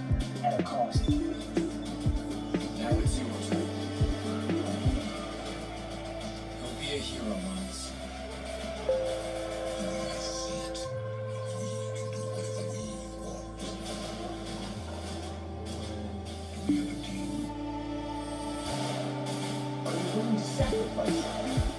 at a cost. Now it's your turn. Go be a hero, Miles. I see it. We can do whatever we want. Do we have a team? Are you willing to sacrifice?